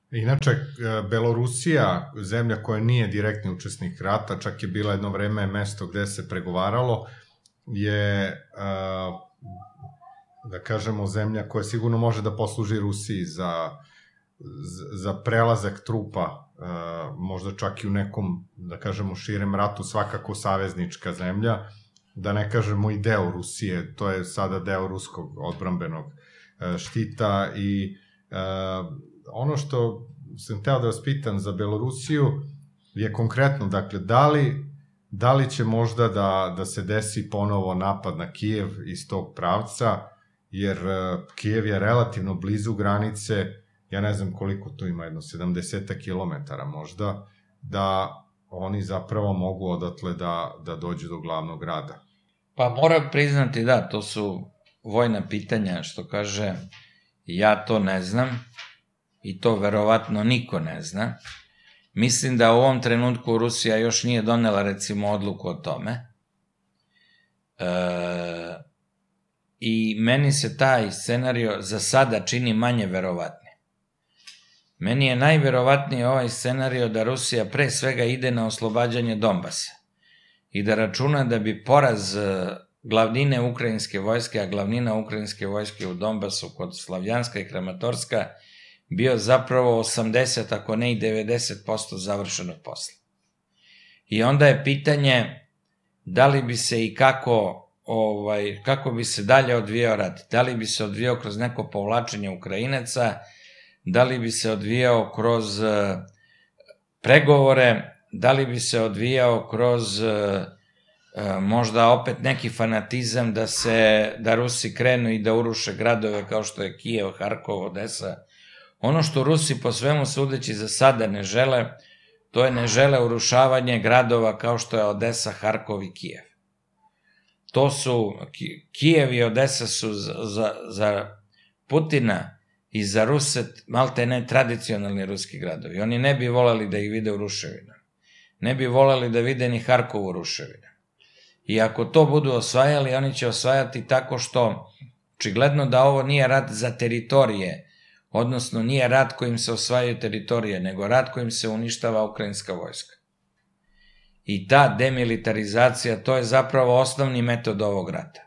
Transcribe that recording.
Inače, Belorusija, zemlja koja nije direktni učesnik rata, čak je bila jedno vreme mesto gde se pregovaralo, je, da kažemo, zemlja koja sigurno može da posluži Rusiji za prelazak trupa, možda čak i u nekom, da kažemo, širem ratu, svakako saveznička zemlja, da ne kažemo i deo Rusije, to je sada deo ruskog odbrambenog štita. I ono što sam hteo da vas pitam za Belorusiju je konkretno, dakle, da li će možda da se desi ponovo napad na Kijev iz tog pravca, jer Kijev je relativno blizu granice, ja ne znam koliko tu ima, jedno 70 kilometara možda, da oni zapravo mogu odatle da dođu do glavnog grada. Pa moram priznati, da, to su vojna pitanja, što kaže, ja to ne znam i to verovatno niko ne zna. Mislim da u ovom trenutku Rusija još nije donela, recimo, odluku o tome. I meni se taj scenario za sada čini manje verovatni. Meni je najverovatniji ovaj scenario da Rusija pre svega ide na oslobađanje Donbasa i da računa da bi poraz glavnine ukrajinske vojske, a glavnina ukrajinske vojske u Donbasu kod Slavjanska i Kramatorska, bio zapravo 80, ako ne i 90% završenog posla. I onda je pitanje da li bi se i kako bi se dalje odvijao rat. Da li bi se odvijao kroz neko povlačenje Ukrajinaca, da li bi se odvijao kroz pregovore, da li bi se odvijao kroz možda opet neki fanatizam da Rusi krenu i da uruše gradove kao što je Kijev, Harkov, Odesa. Ono što Rusi po svemu sudeći za sada ne žele, to je ne žele urušavanje gradova kao što je Odesa, Harkov i Kijev. Kijev i Odesa su za Putina i za Ruse malte ne tradicionalni ruski gradovi. Oni ne bi voleli da ih vide u ruševinama. Ne bi voleli da vide ni Harkov u ruševinama. I ako to budu osvajali, oni će osvajati tako što, očigledno da ovo nije rat za teritorije, odnosno nije rat kojim se osvajaju teritorije, nego rat kojim se uništava ukrajinska vojska. I ta demilitarizacija, to je zapravo osnovni metod ovog rata.